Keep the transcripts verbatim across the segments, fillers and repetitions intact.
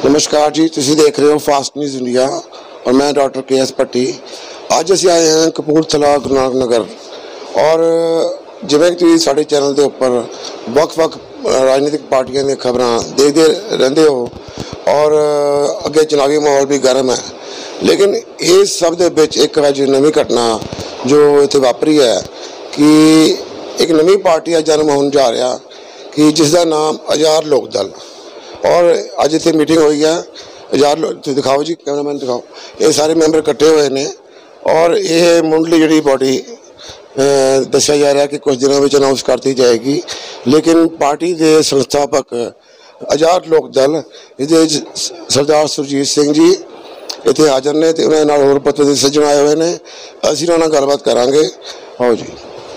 नमस्कार जी, तुसीं देख रहे हो फास्ट न्यूज़ इंडिया और मैं डॉक्टर के एस भट्टी। अज असीं आए हैं कपूरथला गुरु नानक नगर और जिवें कि तुसीं साडे चैनल के उपर वक्-वक् राजनीतिक पार्टियां दी खबरां देखदे रहिंदे हो और अगे चुनावी माहौल भी गर्म है, लेकिन इस सब दे विच एक अज नवीं घटना जो इत्थे वापरी है कि एक नवीं पार्टी का जन्म होने जा रहा कि जिसका नाम आज़ाद लोक दल और अज इतने मीटिंग हुई है। आज़ाद लोग दिखाओ जी, कैमरामैन दिखाओ, ये सारे मैंबर इकट्ठे हुए हैं और ये मुंडली जी बॉडी दसा जा रहा है कि कुछ दिनों में अनाउंस करती जाएगी, लेकिन पार्टी के संस्थापक आज़ाद लोक दल ये सरदार सुरजीत सिंह जी इतने हाजिर ने तो उन्होंने होर पत्र सज्जन आए हुए हैं। असीं उन्हां नाल गलबात करांगे। आओ जी,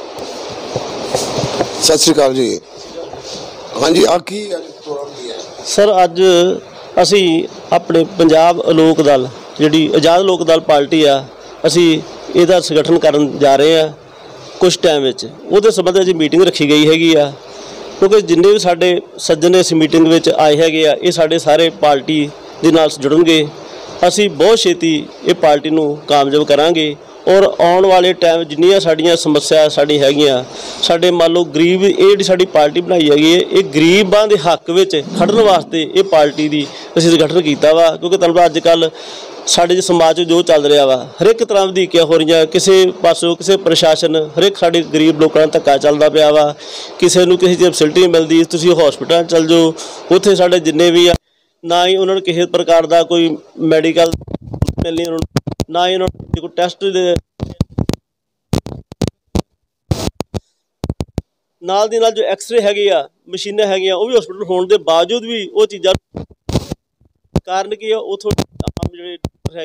सत श्री अकाल जी। हाँ जी, आ की सर अज असी अपने पंजाब अलोक दल जी आज़ाद लोक दल पार्टी आ असी इहदा संगठन करन जा रहे हैं। कुछ टाइम में वो संबंध अज मीटिंग रखी गई हैगी आ, क्योंकि जिन्ने भी साडे सज्जन इस मीटिंग में आए हैगे आ ये साडे सारे पार्टी दे नाल जुड़नगे। असी बहुत छेती ये पार्टी नूं कामयाब करांगे और आने वाले टाइम जिन्नियां साडियां समस्या साडी हैगियां साडे मान लो गरीब ये जिहड़ी साडी पार्टी बनाई हैगी है ये गरीबां दे हक विच खड़न वास्ते ये पार्टी दी असीं संगठन कीता वा, क्योंकि तुहानूं अजकल साडे समाज जो चल रहा वा हर एक तरह दी क्या हो रही किसी पासों किसी प्रशासन हर एक साडे गरीब लोगों का धक्का चलता पिया वा। किसी नूं किसी चीज़ फैसिलिटी मिलती तुसीं हॉस्पिटल चल जाओ उत्थे साडे जिन्ने भी आ ना ही उन्होंने किसी प्रकार का कोई मैडिकल मिलनी, ना ही उन्होंने कोई टैसट नाल दी नाल जो एक्सरे हैगे आ मशीनें हैगियां वो भी हॉस्पिटल होने के बावजूद भी वो चीज़ां कारण की है वो थोड़े आम जिहड़े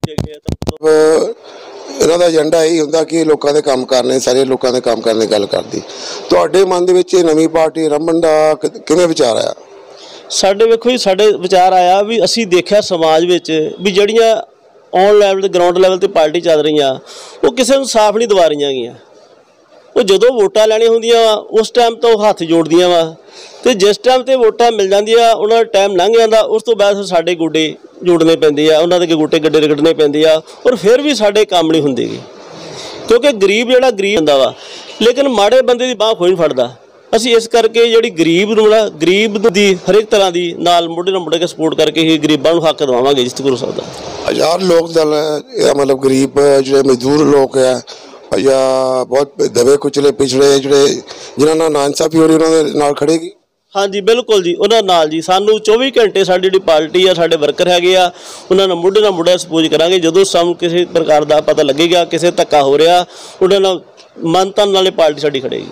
इन्हां दा एजेंडा यही हुंदा कि लोकां दे काम करने सारे लोकां दे काम करने गल करदी। तुहाडे मन दे विच नवीं पार्टी रंभण दा किवें विचार आया? साडे वेखो जी साडे विचार आया भी असी देखा समाज विच भी जिहड़ियां ऑन लैवल ते ग्राउंड लैवल ते पार्टी चल रही वो किसी नूं साफ नहीं दवा रही गईयां। वो जो वोटां लैणियां हुंदियां वा उस टाइम तो हत्थ जोड़दियां वा ते जिस टाइम ते वोटां मिल जांदियां उन्हां दा टाइम लंघ जांदा उस तो बाद साडे गोडे जोड़ने पैंदे आ, उन्हां दे गोटे गड्डे रगड़ने पैंदे आ और फिर भी साडे काम नहीं हुंदे, क्योंकि गरीब जिहड़ा गरीब हुंदा वा लेकिन माड़े बंदे दी बांह कोई नहीं फड़दा। असी इस करके जिहड़ी गरीब नूं ना गरीब दी हर एक तरह की नाल मोढे नाल मोढे के सपोर्ट करके ही गरीबां नूं हक दवावांगे जिस तक हो सकदा। आज़ाद लोक दल मतलब गरीब जिहड़े मजदूर लोग है या बहुत दबे कुचले पिछड़े जिहड़े जिन्हां नाल नाइंसाफी हो रही उन्हां दे नाल खड़ेगी। हाँ जी बिल्कुल जी, उन्हां नाल जी सानू चौबी घंटे साडी जिहड़ी पार्टी आ साडे वर्कर हैगे आ उन्हां नाल मोढे नाल मोढा सपोज करांगे। जदों सानू किसी प्रकार का पता लगेगा किसी धक्का हो रहा उन्हां नाल मन तन नाल पार्टी साडी खड़ेगी।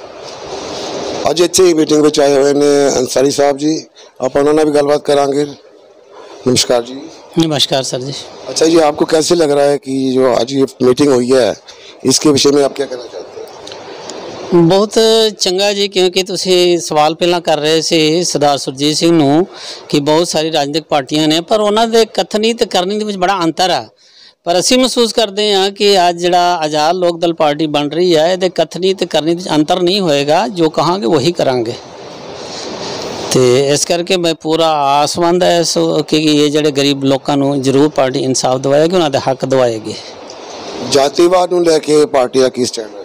अज इत्थे मीटिंग में आए हुए हैं अंसारी साहब जी, आप उन्होंने भी गलबात करांगे। नमस्कार जी। नमस्कार सर जी। अच्छा जी, आपको कैसे लग रहा है कि जो आज ये मीटिंग हुई है इसके विषय में आप क्या कहना चाहते हैं? बहुत चंगा जी, क्योंकि तुसी सवाल पहला कर रहे थे सरदार सुरजीत सिंह नूं कि बहुत सारी राजनीतिक पार्टियां ने पर उन्होंने दे कथनी ते करनी दे विच बड़ा अंतर है। पर असी महसूस करते हैं कि अज जिहड़ा आज़ाद लोक दल पार्टी बन रही है ये कथनी ते करनी अंतर नहीं होएगा, जो कहांगे वही करांगे। तो इस करके मैं पूरा आसवंद है इस कि ये जिहड़े गरीब लोगों को जरूर पार्टी इंसाफ दवाएगी, उन्होंने हक दवाएगी। जातिवाद नूं लैके पार्टी का की स्टैंड है?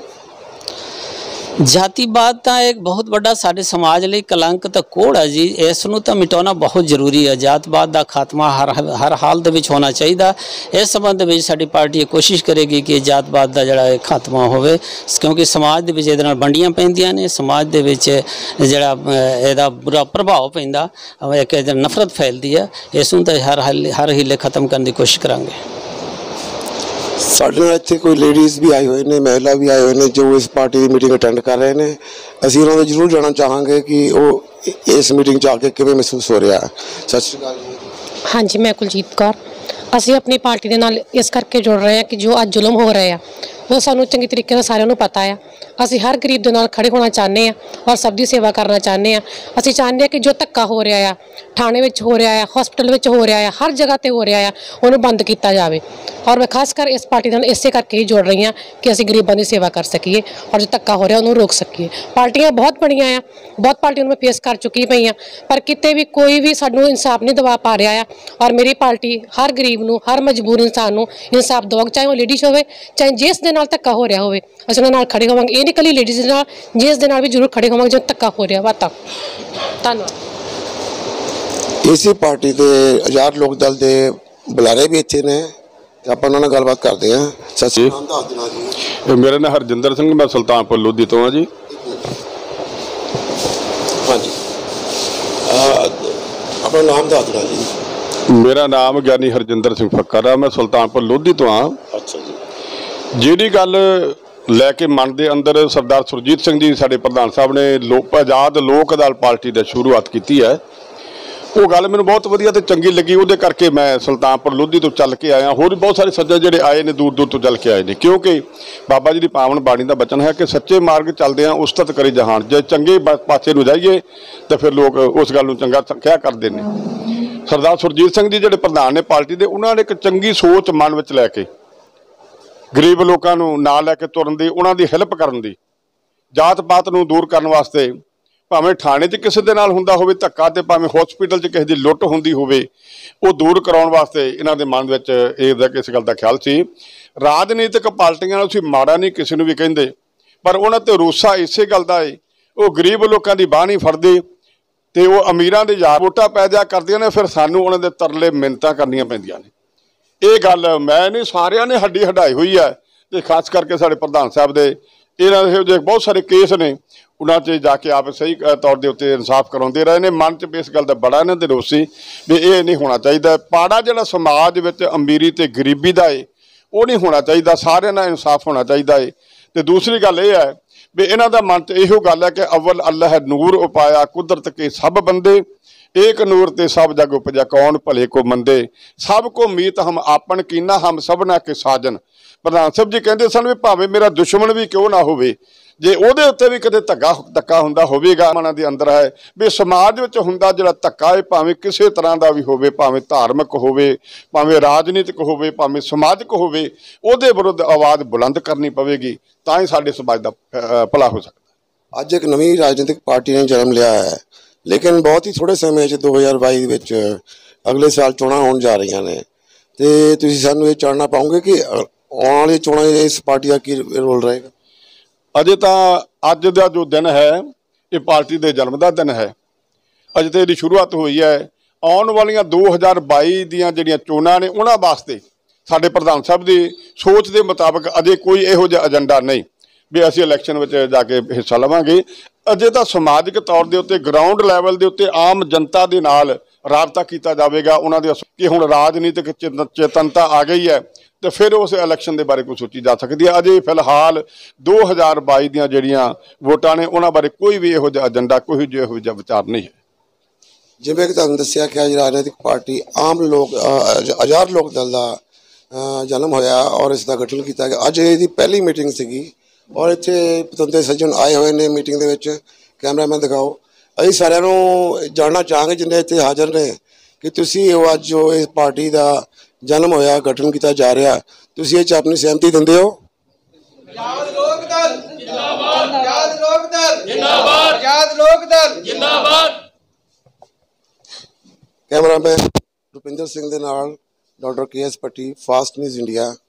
जातिवाद तो एक बहुत बड़ा साडे समाज लई कलंक तो कोड़ है जी, इस नूं तो मिटाना बहुत जरूरी है। जातवाद का खात्मा हर हर हाल दे विच होना चाहिए। इस संबंध में साडी पार्टी कोशिश करेगी कि जातवाद का जिहड़ा खात्मा होवे, क्योंकि समाज दे विच इहदे नाल वंडियां पैंदियां ने, समाज दे विच जिहड़ा इहदा बुरा प्रभाव पैंदा एक नफरत फैलदी है। इस नूं तो हर हर हीले खत्म करने की कोशिश करांगे। साढ़े नाल इत्थे कोई लेडीज़ भी आए हुए हैं, महिला भी आए हुए हैं जो इस पार्टी की मीटिंग अटेंड कर रहे हैं। असीं उन्होंने जरूर जानना चाहांगे कि वो इस मीटिंग आके किवें महसूस हो रहा है। सत श्री अकाल जी। हाँ जी, मैं कुलजीत कौर। असीं अपनी पार्टी के नाल इस करके जुड़ रहे हैं कि जो अज जुल्म हो रहे हैं वो सानू चंगी तरीके नाल सारिਆਂ ਨੂੰ पता है। ਅਸੀਂ हर गरीब ਦੇ ਨਾਲ खड़े होना चाहते हैं और सब की सेवा करना चाहते हैं। ਅਸੀਂ चाहते हैं कि जो धक्का हो रहा है थाने में हो रहा है, हॉस्पिटल में हो रहा है, हर जगह पर हो रहा है, उन्होंने बंद किया जाए। और मैं खासकर इस पार्टी नाल इसे करके ही जोड़ रही हाँ कि असीं गरीबों की सेवा कर सकीए और जो धक्का हो रहा उन्होंने रोक सकीए। पार्टियां बहुत बड़ियां आ, बहुत पार्टियों में फेस कर चुकी पई हाँ, पर किते भी कोई भी सानू इंसाफ नहीं दवा पा रहा है। और मेरी पार्टी हर गरीब नूं, हर मजबूर इंसान नूं इंसाफ दवाग, चाहे वो लेडीज़ होवे, चाहे जिस दे नाल धक्का हो रहा होवे, असीं उहनां नाल खड़े होवांगे। ये नहीं कली लेडीज़ दे नाल, जिस दे नाल भी जरूर खड़े होवांगे जो धक्का हो रहा वा। तां धन्नवाद। इसी पार्टी के आज़ाद लोक दल के बुलारे भी इत्थे ने, आप उन्होंने गलबात करते हैं। सत श्री अकाल जी। मेरा नाम हरजिंदर सिंह, मैं सुल्तानपुर लोधी तो हाँ जी। हाँ जी, अपना नाम दस देना जी। मेरा नाम ज्ञानी हरजिंदर सिंह फक्कर है, मैं सुल्तानपुर लोधी तो हाँ। अच्छा जी। जिहड़ी गल लैके मन के अंदर सरदार सुरजीत सिंह जी साडे प्रधान साहब ने लोक आज़ाद लोक दल पार्टी की शुरुआत की है, वो गल मैंने बहुत वधिया ते चंगी लगी। वो करके मैं सुल्तानपुर लोधी तो चल के आया। होर भी बहुत सारे सज्जन जिहड़े आए ने दूर दूर तो चल के आए ने, क्योंकि बाबा जी की पावन बाणी का बचन है कि सच्चे मार्ग चलते हैं उस्तत करे जहान। जे चंगे पासे नूं जाइए तो फिर लोग उस गल नूं चंगा क्या करते हैं। सरदार सुरजीत सिंह जी जिहड़े प्रधान ने पार्टी के, उन्होंने एक चंगी सोच मन में लैके गरीब लोगों नूं नाल लैके तुरन दी, उन्हां दी हेल्प करन दी, जात पात नूं दूर करन वास्ते, भावें थाने च किसी दे नाल हुंदा होवे धक्का, ते भावें हॉस्पिटल च किसी दी लुੱਟ हुंदी होवे, वो दूर कराउण वास्ते इन्हां दे मन विच इस गल दा ख्याल सी। राजनीतिक पार्टियां उसी माड़ा नहीं किसी नूं भी कहिंदे, पर उन्हां ते रोसा इसे गल दा है, वो गरीब लोकां दी बाह नहीं फड़दे ते वो अमीरां दे यार वोटां पै जा करदियां ने, फिर सानूं उन्हां दे तरले मिन्नतां करनियां पैंदियां ने। ये गल मैं नहीं, सारियां ने हड्डी हड्डाई हुई है, ते खास करके साडे प्रधान साहब दे इन्हां दे बहुत सारे केस ने, उन्होंने जाके आप सही तौर के उत्ते इंसाफ करवाते रहे ने। मन च इस गल का बड़ा इन्होंने रोस सी भी ये नहीं होना चाहिए। पाड़ा जो समाज में अमीरी तो गरीबी का है वो नहीं होना चाहिए, सारे ना इंसाफ होना चाहिए। तो दूसरी गल यह है भी इन्हों का मन च इहो गल है कि अव्वल अल्लाह नूर उपाया कुदरत के सब बंदे, एक नूर ते सब जग उपजा कौन भले को मंदे, सब को मीत हम आपन कीना हम सबना के साजन। प्रधान साहब जी कहते सन भी भावें मेरा दुश्मन भी क्यों ना होवे, जे ਉਹਦੇ ਉੱਤੇ भी कदे ਧੱਕਾ ਧੱਕਾ ਹੁੰਦਾ ਹੋਵੇਗਾ, ਮਨਾਂ ਦੇ ਅੰਦਰ ਹੈ ਵੀ ਸਮਾਜ ਵਿੱਚ ਹੁੰਦਾ ਜਿਹੜਾ ਧੱਕਾ ਹੈ, ਭਾਵੇਂ ਕਿਸੇ ਤਰ੍ਹਾਂ ਦਾ ਵੀ ਹੋਵੇ, ਭਾਵੇਂ ਧਾਰਮਿਕ ਹੋਵੇ, ਭਾਵੇਂ ਰਾਜਨੀਤਿਕ ਹੋਵੇ, ਭਾਵੇਂ ਸਮਾਜਿਕ ਹੋਵੇ, ਉਹਦੇ ਵਿਰੁੱਧ ਆਵਾਜ਼ ਬੁਲੰਦ ਕਰਨੀ ਪਵੇਗੀ, ਤਾਂ ਹੀ ਸਾਡੇ ਸਮਾਜ ਦਾ ਭਲਾ ਹੋ ਸਕਦਾ। ਅੱਜ ਇੱਕ ਨਵੀਂ ਰਾਜਨੀਤਿਕ ਪਾਰਟੀ ਨੇ ਜਨਮ ਲਿਆ ਹੈ, ਲੇਕਿਨ ਬਹੁਤ ਹੀ ਥੋੜੇ ਸਮੇਂ 'ਚ ਦੋ ਹਜ਼ਾਰ ਬਾਈ ਵਿੱਚ ਅਗਲੇ ਸਾਲ ਚੋਣਾਂ ਹੋਣ ਜਾ ਰਹੀਆਂ ਨੇ, ਤੇ ਤੁਸੀਂ ਸਾਨੂੰ ਇਹ ਜਾਣਨਾ ਪਾਓਗੇ ਕਿ ਆਉਣ ਵਾਲੀ ਚੋਣਾਂ ਇਸ ਪਾਰਟੀ ਦਾ ਕੀ ਰੋਲ ਰਹੇਗਾ। अजे तो अज का जो दिन है ये पार्टी के जन्म का दिन है, अज तो ये शुरुआत हुई है। आने वाली दो हज़ार बई दियां जिहड़ियां चोणां ने उन्हां वास्ते साडे प्रधान साहब की सोच के मुताबिक अजे कोई इहो जिहा एजेंडा नहीं भी असीं इलैक्शन में जाके हिस्सा लवांगे। अजे तो समाजिक तौर के उत्ते ग्राउंड लैवल के उत्ते आम जनता के नाल राबता किया जाएगा। उन्होंने कि हुण राजनीतिक चेतनता आ गई है तो फिर उस इलैक्शन के बारे कुछ सोची जा सकती है। अजे फिलहाल दो हज़ार बई दियां जिहड़ियां वोटां ने उन्हां बारे कोई भी इहो जिहा एजेंडा, कोई जो इहो जिहा विचार नहीं है। जिवें कि तुहानूं दस्सिया कि अज राजनीतिक पार्टी आम लोक आज़ाद लोक दल का जन्म होया और इसका गठन किया गया। अज इसकी पहली मीटिंग सीगी और इत्थे पतवंते सज्जन आए हुए ने मीटिंग दे विच। कैमरामैन दिखाओ। असीं सारिਆਂ ਨੂੰ जानना चाहांगे जिन्हें इत्थे हाज़र ने कि तुसीं अज जो इस पार्टी का जन्म होया गठन किया जा रहा, तुसीं इह 'च अपनी सहमति दिंदे हो। आज़ाद लोक दल जिंदाबाद, आज़ाद लोक दल जिंदाबाद, आज़ाद लोक दल जिंदाबाद। कैमरामैन रुपिंदर सिंह दे नाल doctor K S Bhatti, fast news India.